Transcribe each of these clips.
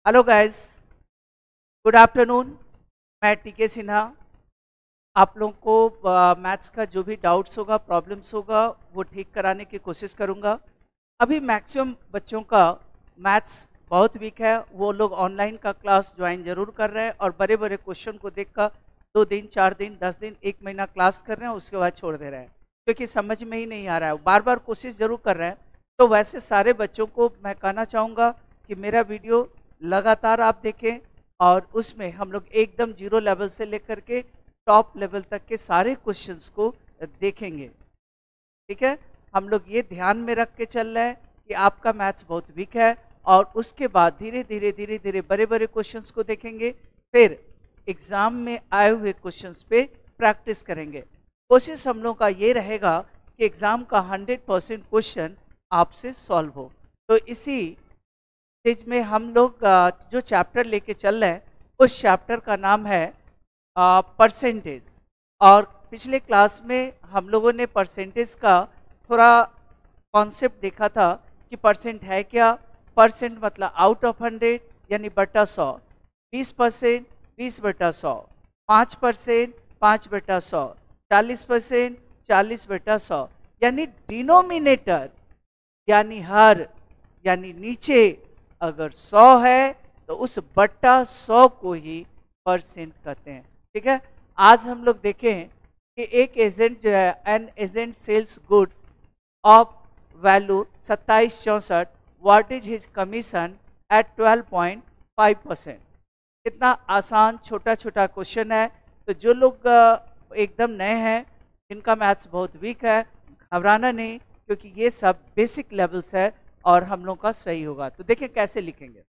Hello guys, good afternoon. मैं टीके सिन्हा। आप लोगों को मैथ्स का जो भी डाउट्स होगा, प्रॉब्लम्स होगा, वो ठीक कराने की कोशिश करूंगा। अभी मैक्सिमम बच्चों का मैथ्स बहुत वीक है। वो लोग ऑनलाइन का क्लास ज्वाइन जरूर कर रहे हैं और बड़े बड़े क्वेश्चन को देखकर 2 दिन, 4 दिन, 10 दिन, 1 महीना क्लास कर रहे हैं, उसके बाद छोड़ दे रहे हैं क्योंकि समझ में ही नहीं आ रहा है। बार बार कोशिश जरूर कर रहे हैं। तो वैसे सारे बच्चों को मैं कहना चाहूँगा कि मेरा वीडियो लगातार आप देखें और उसमें हम लोग एकदम जीरो लेवल से लेकर के टॉप लेवल तक के सारे क्वेश्चंस को देखेंगे। ठीक है, हम लोग ये ध्यान में रख के चल रहे हैं कि आपका मैथ्स बहुत वीक है और उसके बाद धीरे धीरे बड़े बड़े क्वेश्चंस को देखेंगे, फिर एग्जाम में आए हुए क्वेश्चंस पे प्रैक्टिस करेंगे। कोशिश हम लोग का ये रहेगा कि एग्जाम का 100% क्वेश्चन आपसे सॉल्व हो। तो इसी स्टेज में हम लोग जो चैप्टर लेके चल रहे हैं उस चैप्टर का नाम है परसेंटेज। और पिछले क्लास में हम लोगों ने परसेंटेज का थोड़ा कॉन्सेप्ट देखा था कि परसेंट है क्या। परसेंट मतलब आउट ऑफ 100 यानी बटा 100, 20% 20/100, 5% 5/100, 40% 40/100, यानी डिनोमिनेटर यानी हर यानी नीचे अगर 100 है तो उस बट्टा 100 को ही परसेंट कहते हैं। ठीक है, आज हम लोग देखें कि एक एजेंट जो है, an agent sells goods of value 2764, what is his commission at 12.5%। कितना आसान छोटा छोटा क्वेश्चन है। तो जो लोग एकदम नए हैं, जिनका मैथ्स बहुत वीक है, घबराना नहीं क्योंकि ये सब बेसिक लेवल्स है और हम लोग का सही होगा। तो देखिए कैसे लिखेंगे।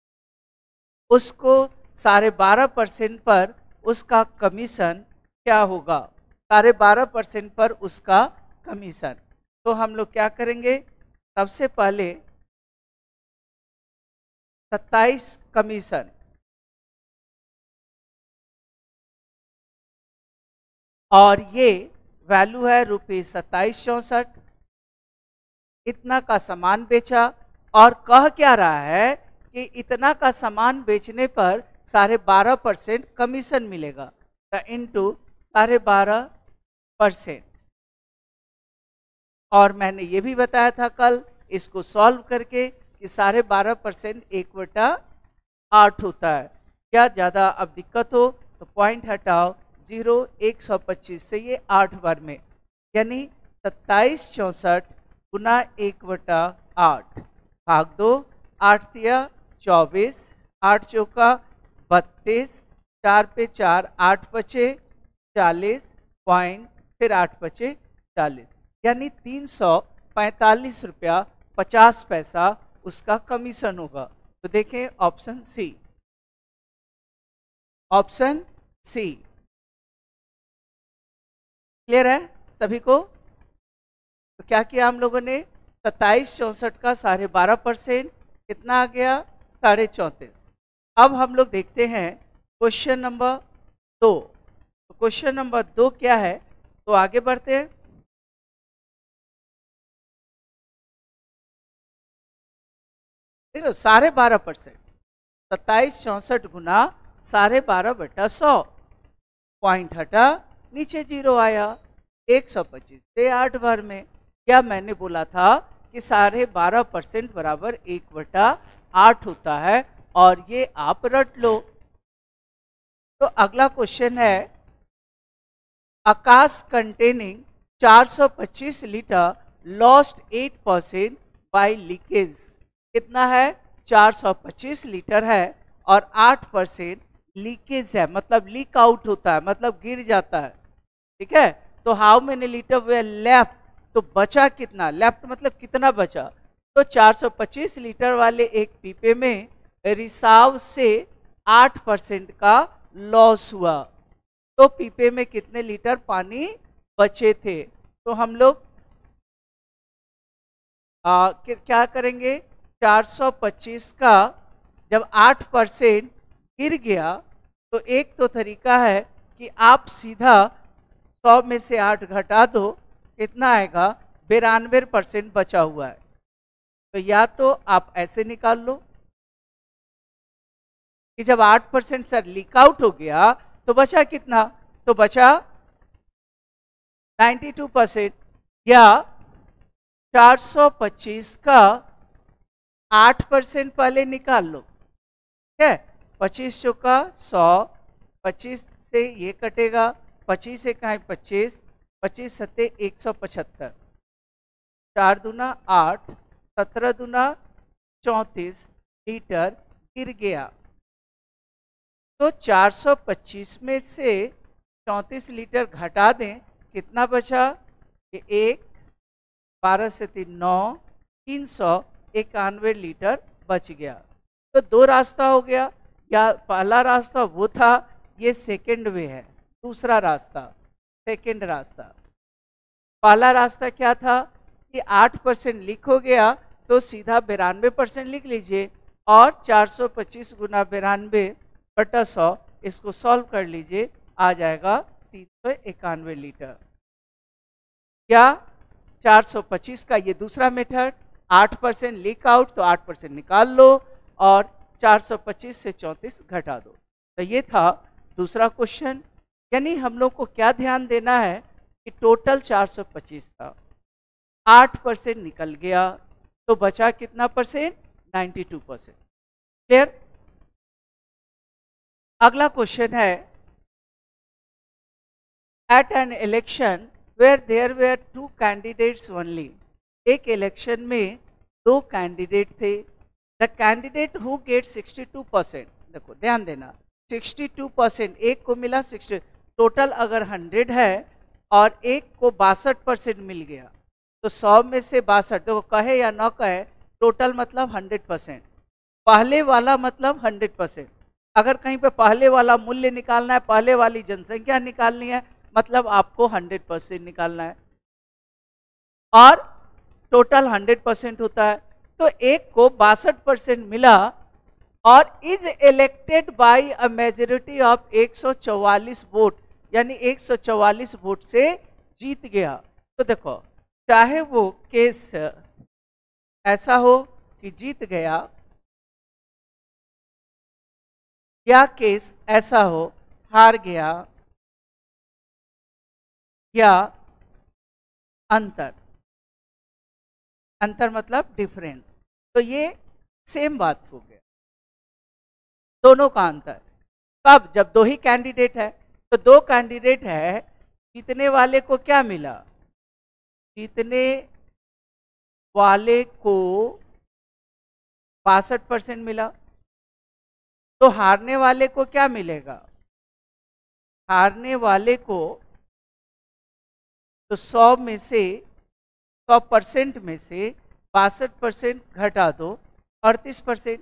उसको 12.5% पर उसका कमीशन क्या होगा। 12.5% पर उसका कमीशन। तो हम लोग क्या करेंगे, सबसे पहले 27 कमीशन और ये वैल्यू है ₹2764। इतना का सामान बेचा और कह क्या रहा है कि इतना का सामान बेचने पर 12.5% कमीशन मिलेगा। तो इंटू 12.5%। और मैंने ये भी बताया था कल इसको सॉल्व करके कि 12.5% 1/8 होता है। क्या ज़्यादा अब दिक्कत हो तो पॉइंट हटाओ, 0 125 से ये 8 बार में, यानी 2764 गुना 1/8 भाग 2, 8 तिया 24, 8 चौका 32, 4 पे 4, 8 बचे 40 पॉइंट, फिर 8 बचे 40, यानी 345 रुपया 50 पैसा उसका कमीशन होगा। तो देखें option C, option C clear है सभी को। तो क्या किया हम लोगों ने, 2764 का 12.5% कितना आ गया, 34.5। अब हम लोग देखते हैं क्वेश्चन नंबर 2। तो क्वेश्चन नंबर 2 क्या है, तो आगे बढ़ते हैं। देखो 12.5%, 2764 गुना 12.5/100, पॉइंट हटा, नीचे 0 आया, 125 से 8 बार में। क्या मैंने बोला था कि 12.5% बराबर 1/8 होता है और ये आप रट लो। तो अगला क्वेश्चन है, a cask containing 425 litre lost 8% by leakage. कितना है, 425 लीटर है और 8% लीकेज है, मतलब लीक आउट होता है, मतलब गिर जाता है। ठीक है, तो how many litre were left, तो बचा कितना, लेफ्ट मतलब कितना बचा। तो 425 लीटर वाले एक पीपे में रिसाव से 8% का लॉस हुआ, तो पीपे में कितने लीटर पानी बचे थे। तो हम लोग क्या करेंगे, 425 का जब 8% गिर गया तो एक तो तरीका है कि आप सीधा 100 में से 8 घटा दो, कितना आएगा, 92% बचा हुआ है। तो या तो आप ऐसे निकाल लो, कि जब 8% सर लीक आउट हो गया तो बचा कितना, तो बचा 92%, या 425 का 8% पहले निकाल लो, ठीक है। 25 चौका 100, 25 से ये कटेगा, 25 से कहाँ 25, 25 सत्ते 175, 4 दूना 8, 17 दूना 34 लीटर गिर गया। तो 425 में से 34 लीटर घटा दें, कितना बचा, कि 1, 12 से 3 9, 391 लीटर बच गया। तो दो रास्ता हो गया, या पहला रास्ता वो था, ये सेकंड वे है, दूसरा रास्ता सेकंड रास्ता। पहला रास्ता क्या था कि 8% लीक हो गया तो सीधा 92% लिख लीजिए, और 425 गुना 92/100 इसको सॉल्व कर लीजिए, आ जाएगा 391 लीटर। या 425 का ये दूसरा मेथड, 8% लीक आउट तो 8% निकाल लो और 425 से 34 घटा दो। तो ये था दूसरा क्वेश्चन। यानी हम लोग को क्या ध्यान देना है कि टोटल 425 था, 8% निकल गया तो बचा कितना परसेंट, 92%। क्लियर। अगला क्वेश्चन है, at an election where there were 2 candidates only. एक इलेक्शन में 2 कैंडिडेट थे। द कैंडिडेट हु गेट 62%, देखो ध्यान देना, 62%, एक को मिला 60, टोटल अगर 100 है और एक को 62% मिल गया तो 100 में से 62, देखो कहे या न कहे, टोटल मतलब 100%, पहले वाला मतलब 100%। अगर कहीं पे पहले वाला मूल्य निकालना है, पहले वाली जनसंख्या निकालनी है, मतलब आपको 100% निकालना है, और टोटल 100% होता है। तो एक को 62% मिला और is elected by a majority of 144 vote, यानी 144 वोट से जीत गया। तो देखो, चाहे वो केस ऐसा हो कि जीत गया, या केस ऐसा हो हार गया, या अंतर, अंतर मतलब डिफरेंस, तो ये सेम बात हो गया, दोनों का अंतर। कब, जब 2 ही कैंडिडेट है, तो 2 कैंडिडेट है, जीतने वाले को क्या मिला, जीतने वाले को 62% मिला, तो हारने वाले को क्या मिलेगा, हारने वाले को तो 100 में से 100% में से 62% घटा दो, 38%,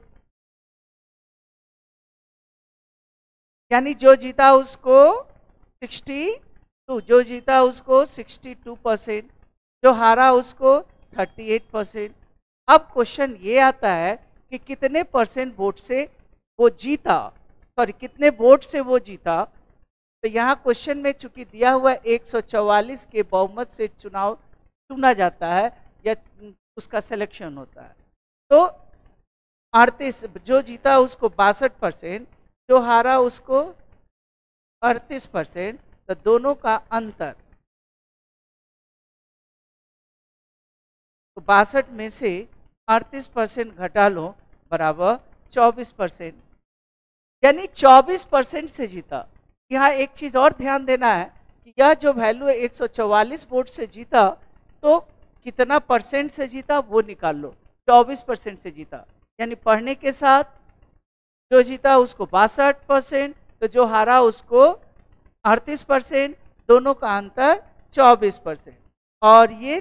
यानी जो जीता उसको 62, जो जीता उसको 62%, जो हारा उसको 38%। अब क्वेश्चन ये आता है कि कितने परसेंट वोट से वो जीता, सॉरी कितने वोट से वो जीता। तो यहाँ क्वेश्चन में चूंकि दिया हुआ 144 के बहुमत से चुनाव चुना जाता है या उसका सिलेक्शन होता है, तो 38, जो जीता उसको 62%, जो हारा उसको 38%, तो दोनों का अंतर, तो 62 में से 38% घटा लो बराबर 24%, यानी 24% से जीता। यहाँ एक चीज और ध्यान देना है कि यह जो वैल्यू है 144 वोट से जीता, तो कितना परसेंट से जीता वो निकाल लो, 24% से जीता, यानी पढ़ने के साथ जो जीता उसको 62%, तो जो हारा उसको 38%, दोनों का अंतर 24%। और ये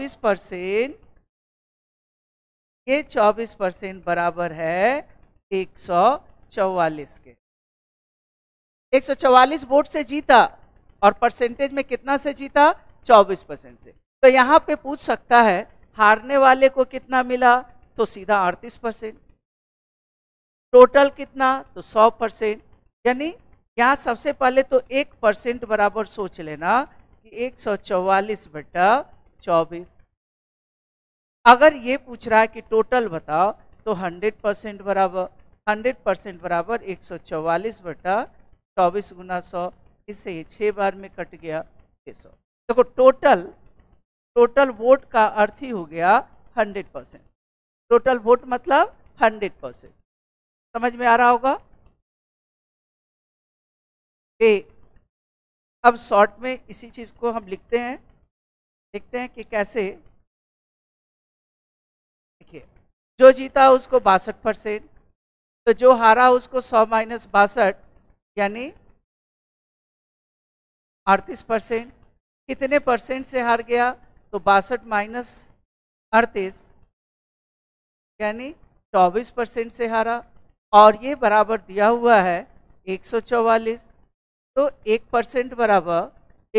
24% बराबर है 144 के। 144 वोट से जीता और परसेंटेज में कितना से जीता, 24% से। तो यहाँ पे पूछ सकता है हारने वाले को कितना मिला, तो सीधा 38%, टोटल कितना, तो 100%। यानी यहाँ सबसे पहले तो 1% बराबर सोच लेना कि 144/24। अगर ये पूछ रहा है कि टोटल बताओ, तो 100% बराबर, 100% बराबर 144/24 गुना 100, इससे ये 6 बार में कट गया 600। देखो टोटल वोट का अर्थ ही हो गया 100%। टोटल वोट मतलब 100%। समझ में आ रहा होगा? अब शॉर्ट में इसी चीज को हम लिखते हैं, देखते हैं कि कैसे। देखिए, जो जीता उसको 62%, तो जो हारा उसको 100 माइनस 62 यानी 38%। कितने परसेंट से हार गया? तो 62 माइनस 38 यानी 24% से हारा, और ये बराबर दिया हुआ है 144। तो 1% बराबर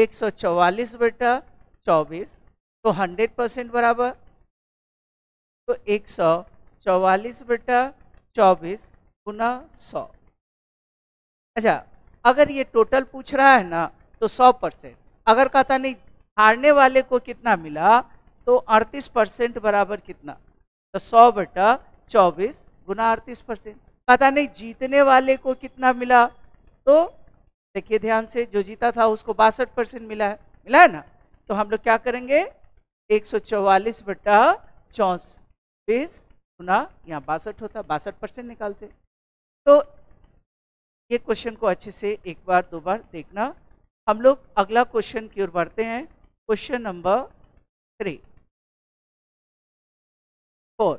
144/24, तो 100% बराबर, तो 144/24 गुना 100। अच्छा, अगर ये टोटल पूछ रहा है ना तो 100%। अगर कहता नहीं हारने वाले को कितना मिला, तो 38% बराबर कितना, तो 100/24 गुना 38%। कहता नहीं जीतने वाले को कितना मिला, तो देखिए ध्यान से, जो जीता था उसको 62% मिला है ना। तो हम लोग क्या करेंगे, 144/24 गुना, यहाँ 62 होता, 62% निकालते। तो ये क्वेश्चन को अच्छे से एक बार दो बार देखना। हम लोग अगला क्वेश्चन की ओर बढ़ते हैं। Question number 4।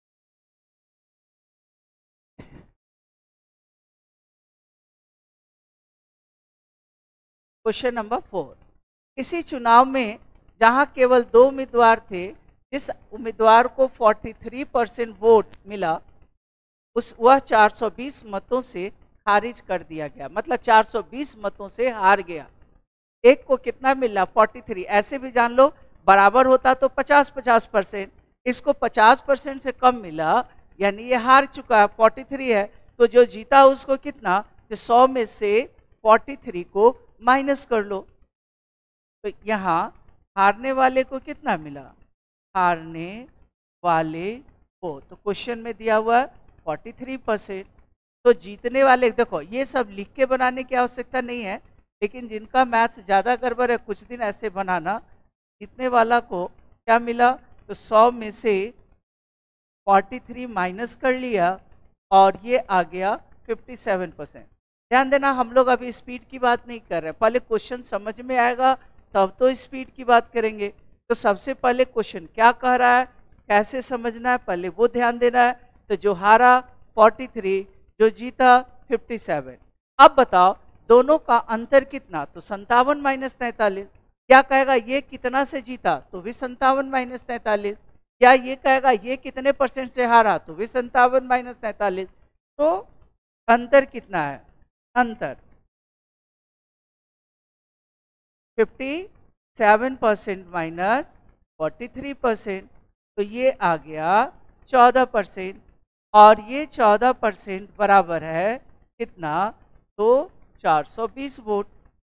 Question number 4। किसी चुनाव में जहां केवल 2 उम्मीदवार थे, जिस उम्मीदवार को 43% वोट मिला, वह 420 मतों से खारिज कर दिया गया। मतलब 420 मतों से हार गया। एक को कितना मिला, 43। ऐसे भी जान लो, बराबर होता तो 50-50%, इसको 50% से कम मिला, यानी ये हार चुका है, 43 है। तो जो जीता उसको कितना, 100 में से 43 को माइनस कर लो। तो यहाँ हारने वाले को कितना मिला, हारने वाले को, तो क्वेश्चन में दिया हुआ 43%। तो जीतने वाले, देखो ये सब लिख के बनाने की आवश्यकता नहीं है, लेकिन जिनका मैथ्स ज़्यादा गड़बड़ है कुछ दिन ऐसे बनाना। जीतने वाला को क्या मिला, तो 100 में से 43 माइनस कर लिया, और ये आ गया 57%। ध्यान देना, हम लोग अभी स्पीड की बात नहीं कर रहे, पहले क्वेश्चन समझ में आएगा तब तो स्पीड की बात करेंगे। तो सबसे पहले क्वेश्चन क्या कह रहा है, कैसे समझना है, पहले वो ध्यान देना है। तो जो हारा 43, जो जीता 57। अब बताओ दोनों का अंतर कितना, तो 57 माइनस 43। क्या कहेगा ये कितना से जीता, तो भी 57 माइनस 43। या ये कहेगा ये कितने परसेंट से हारा, तो भी 57 माइनस 43। तो अंतर कितना है, अंतर 57% माइनस 43%, तो ये आ गया 14%। और ये 14% बराबर है कितना, तो 420 वोट।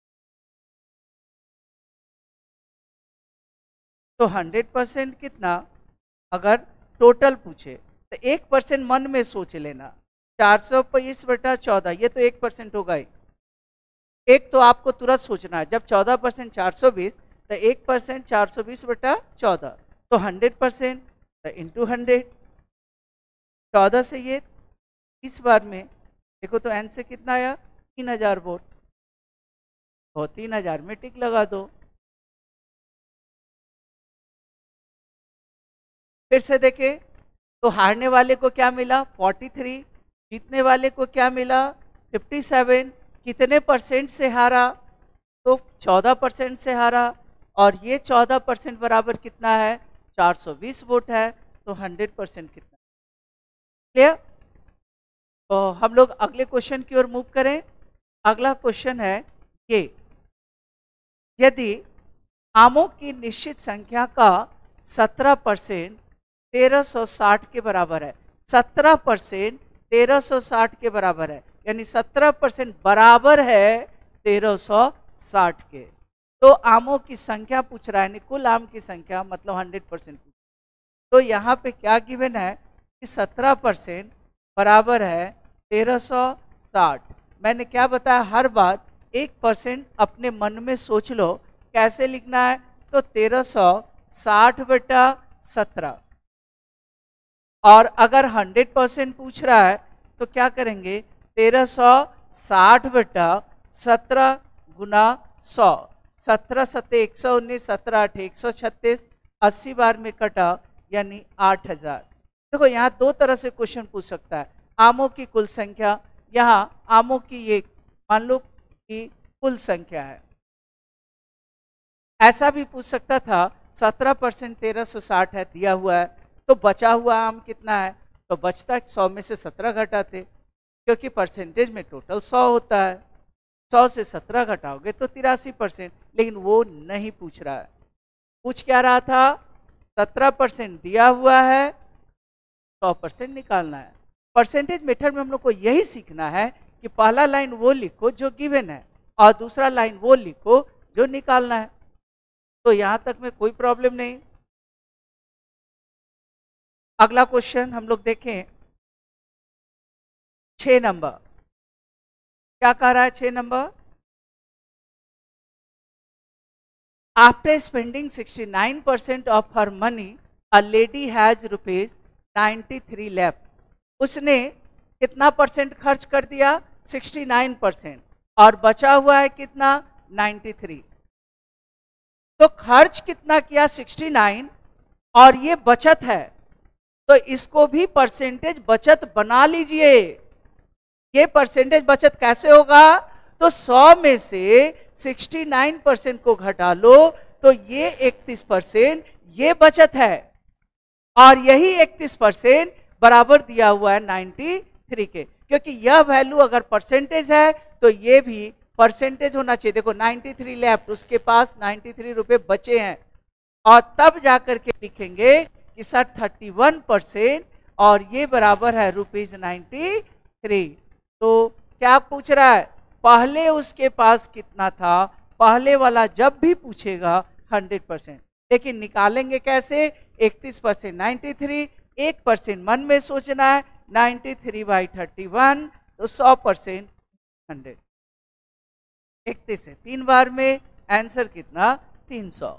तो 100% कितना, अगर टोटल पूछे तो 1% मन में सोच लेना, 420/14, ये तो 1% होगा ही। एक तो आपको तुरंत सोचना है, जब 14% 420, तो 1% 420/14, तो 100%, तो इंटू 100। 14 से ये इस बार में देखो, तो एन से कितना आया, 3000 वोट। तो 3000 में टिक लगा दो। फिर से देखे, तो हारने वाले को क्या मिला, 43। जीतने वाले को क्या मिला, 57। कितने परसेंट से हारा, तो 14% से हारा। और ये 14% बराबर कितना है, 420 वोट है। तो 100% कितना, क्लियर। तो हम लोग अगले क्वेश्चन की ओर मूव करें। अगला क्वेश्चन है ये, यदि आमों की निश्चित संख्या का 17% 1360 के बराबर है, 17% 1360 के बराबर है, यानी 17% बराबर है 1360 के। तो आमों की संख्या पूछ रहा है, यानी कुल आम की संख्या, मतलब 100%। तो यहाँ पे क्या गिवन है कि 17% बराबर है 1360। मैंने क्या बताया, हर बात 1% अपने मन में सोच लो कैसे लिखना है। तो 1360/17। और अगर 100% पूछ रहा है तो क्या करेंगे, 1360/17 गुना 100। 17 सत्ते 119, 17 8 136, 80 बार में कटा यानी 8000। देखो यहाँ दो तरह से क्वेश्चन पूछ सकता है। आमों की कुल संख्या, यहाँ आमों की ये मान लो कि कुल संख्या है। ऐसा भी पूछ सकता था 17% 1360 है दिया हुआ है, तो बचा हुआ आम कितना है, तो बचता 100 में से 17 घटाते, क्योंकि परसेंटेज में टोटल 100 होता है। 100 से 17 घटाओगे तो 83%। लेकिन वो नहीं पूछ रहा है, पूछ क्या रहा था, 17% दिया हुआ है, 100% निकालना है। परसेंटेज मेथड में हम लोग को यही सीखना है कि पहला लाइन वो लिखो जो गिवन है और दूसरा लाइन वो लिखो जो निकालना है। तो यहां तक में कोई प्रॉब्लम नहीं। अगला क्वेश्चन हम लोग देखें, 6 नंबर क्या कह रहा है। 6 number, after spending 69% of her money a lady has ₹93 lakh. उसने कितना परसेंट खर्च कर दिया, 69%, और बचा हुआ है कितना, 93। तो खर्च कितना किया, 69, और ये बचत है, तो इसको भी परसेंटेज बचत बना लीजिए। ये परसेंटेज बचत कैसे होगा, तो 100 में से 69% को घटा लो तो ये 31% ये बचत है, और यही 31% बराबर दिया हुआ है 93 के, क्योंकि यह वैल्यू अगर परसेंटेज है तो ये भी परसेंटेज होना चाहिए। देखो 93 लेफ्ट, उसके पास 93 रुपए बचे हैं, और तब जाकर के लिखेंगे कि सर 31% और ये बराबर है ₹93। तो क्या पूछ रहा है, पहले उसके पास कितना था, पहले वाला जब भी पूछेगा 100%, लेकिन निकालेंगे कैसे, 31% 93, 1% मन में सोचना है, 93/31, तो 100% 100। 31 है 3 बार में, आंसर कितना, 300।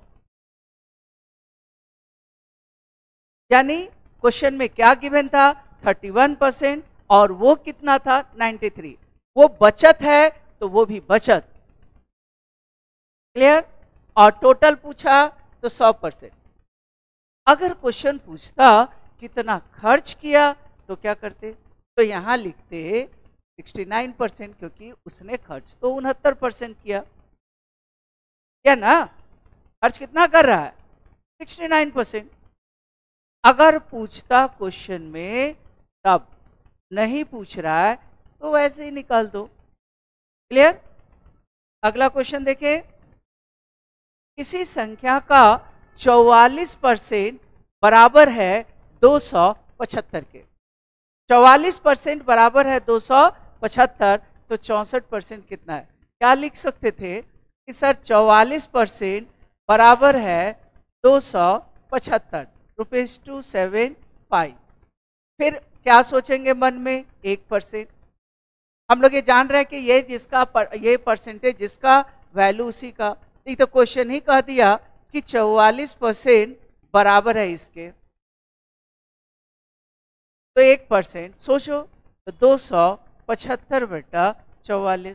यानी क्वेश्चन में क्या गिवन था, 31%, और वो कितना था, 93। वो बचत है तो वो भी बचत, क्लियर। और टोटल पूछा तो 100%। अगर क्वेश्चन पूछता कितना खर्च किया तो क्या करते, तो यहां लिखते 69%, क्योंकि उसने खर्च तो 69% किया, क्या ना, खर्च कितना कर रहा है, 69%। अगर पूछता क्वेश्चन में तब, नहीं पूछ रहा है तो वैसे ही निकाल दो, क्लियर। अगला क्वेश्चन देखें, किसी संख्या का 44% बराबर है 275 के। 44% बराबर है 275, तो 64% कितना है। क्या लिख सकते थे कि सर 44% बराबर है 275, ₹275। फिर क्या सोचेंगे मन में, 1%। हम लोग ये जान रहे हैं कि ये ये परसेंटेज जिसका वैल्यू उसी का, ये तो क्वेश्चन ही कह दिया कि 44% बराबर है इसके, तो 1% सोचो, तो 275/44।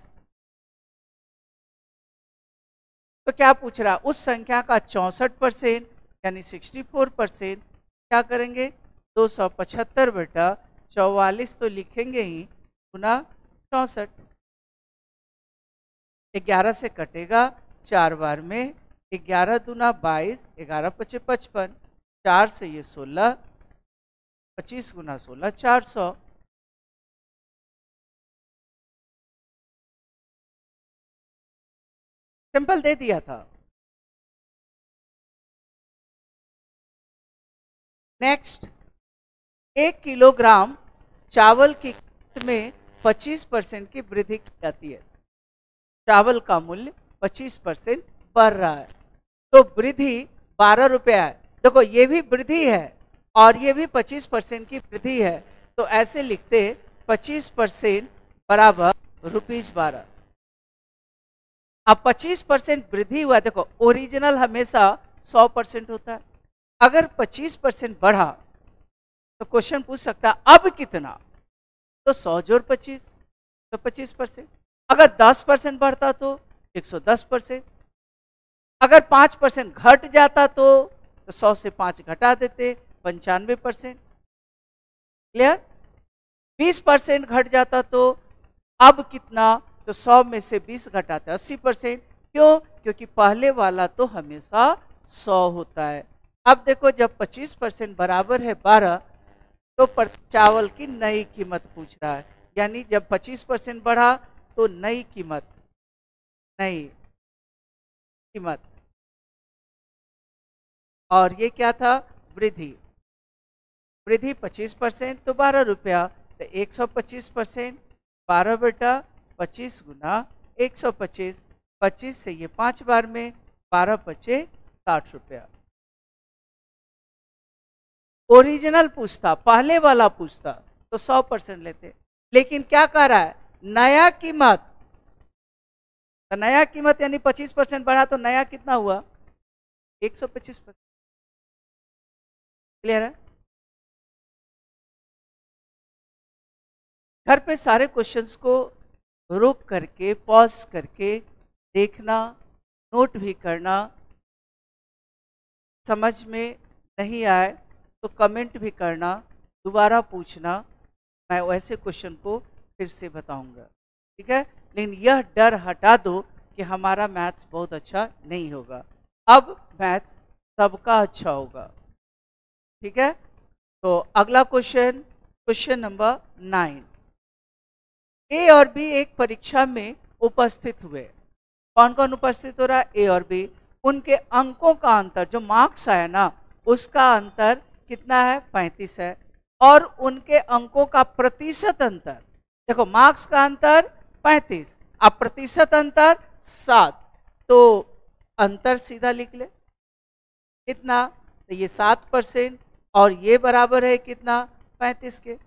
तो क्या पूछ रहा, उस संख्या का 64% यानी 64%, क्या करेंगे, 275/44 तो लिखेंगे ही, गुना 64। 11 से कटेगा 4 बार में, 11 दूना 22, 11 पचे 55, 4 से ये 16, 25 गुना 16 400। सिंपल दे दिया था। नेक्स्ट, 1 किलोग्राम चावल की कीमत में 25% की वृद्धि की जाती है। चावल का मूल्य 25% बढ़ रहा है, तो वृद्धि 12 रुपया है। देखो ये भी वृद्धि है और ये भी 25% की वृद्धि है, तो ऐसे लिखते 25% बराबर ₹12। अब 25% वृद्धि हुआ, देखो ओरिजिनल हमेशा 100% होता है। अगर 25% बढ़ा तो क्वेश्चन पूछ सकता है अब कितना, तो 100 जोड़ 25 तो 25%। अगर 10% बढ़ता तो 110%। अगर 5% घट जाता तो 100 से 5 घटा देते 95%। क्लियर? 20% घट जाता तो अब कितना, तो 100 में से 20 घटाते 80%। क्यों? क्योंकि पहले वाला तो हमेशा 100 होता है। अब देखो जब 25% बराबर है 12, तो चावल की नई कीमत पूछ रहा है। यानी जब 25% बढ़ा तो नई कीमत, नई कीमत, और ये क्या था, वृद्धि। वृद्धि 25% तो 12 रुपया, तो 125%, 12 बटा 25 गुना 125, 25 से ये 5 बार में 12 पचे 60 रुपया। ओरिजिनल पूछता, पहले वाला पूछता तो 100% लेते, लेकिन क्या कह रहा है, नया कीमत। तो नया कीमत यानी 25% बढ़ा तो नया कितना हुआ, 125%। क्लियर है? घर पे सारे क्वेश्चंस को रोक करके, पॉज करके देखना, नोट भी करना। समझ में नहीं आए तो कमेंट भी करना, दोबारा पूछना, मैं वैसे क्वेश्चन को फिर से बताऊंगा। ठीक है? लेकिन यह डर हटा दो कि हमारा मैथ्स बहुत अच्छा नहीं होगा। अब मैथ्स सबका अच्छा होगा। ठीक है? तो अगला क्वेश्चन, क्वेश्चन नंबर 9। ए और बी एक परीक्षा में उपस्थित हुए। कौन कौन उपस्थित हो रहा है, ए और बी। उनके अंकों का अंतर, जो मार्क्स आया ना, उसका अंतर कितना है, 35 है। और उनके अंकों का प्रतिशत अंतर, देखो मार्क्स का अंतर 35, अब प्रतिशत अंतर 7, तो अंतर सीधा लिख ले कितना, तो ये 7% और ये बराबर है कितना, 35 के।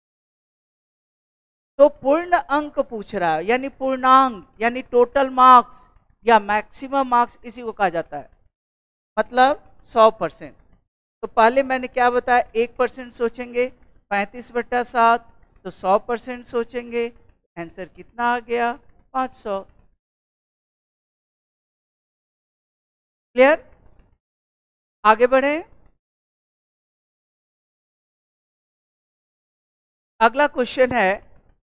तो पूर्ण अंक पूछ रहा है, यानी पूर्णांक, यानी टोटल मार्क्स या मैक्सिमम मार्क्स, इसी को कहा जाता है, मतलब 100%। तो पहले मैंने क्या बताया, 1% सोचेंगे 35 बटा 7, तो 100% सोचेंगे, आंसर कितना आ गया, 500। क्लियर? आगे बढ़े। अगला क्वेश्चन है,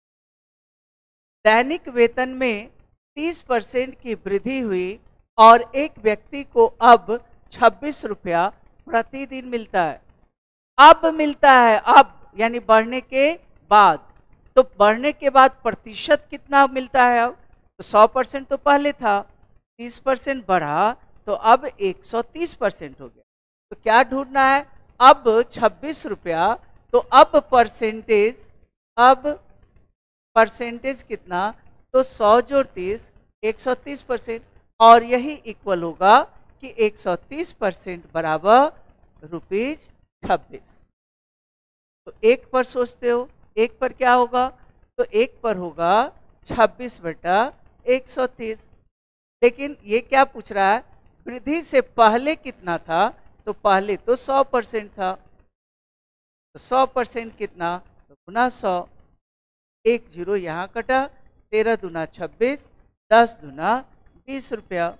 दैनिक वेतन में 30% की वृद्धि हुई और एक व्यक्ति को अब 26 रुपया प्रतिदिन मिलता है। अब मिलता है, अब यानी बढ़ने के बाद। तो बढ़ने के बाद प्रतिशत कितना मिलता है, अब तो 100% तो पहले था, 30% बढ़ा तो अब 130% हो गया। तो क्या ढूंढना है, अब 26 रुपया, तो अब परसेंटेज, अब परसेंटेज कितना, तो 100 जोड़ 30, 130%। और यही इक्वल होगा कि 130% बराबर ₹26। तो एक पर सोचते हो, एक पर क्या होगा, तो एक पर होगा 26 बटा 130। लेकिन ये क्या पूछ रहा है, वृद्धि से पहले कितना था, तो पहले तो 100% था, तो 100% कितना, तो गुना 100, 1 0 यहाँ कटा, 13 दूना 26, 10 दूना 20 रुपया।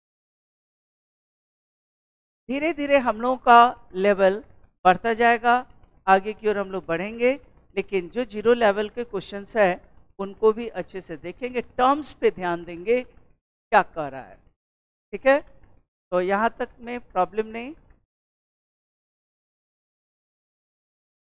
धीरे धीरे हम लोगों का लेवल बढ़ता जाएगा, आगे की ओर हम लोग बढ़ेंगे, लेकिन जो 0 लेवल के क्वेश्चंस है उनको भी अच्छे से देखेंगे, टर्म्स पे ध्यान देंगे क्या कह रहा है। ठीक है? तो यहाँ तक में प्रॉब्लम नहीं।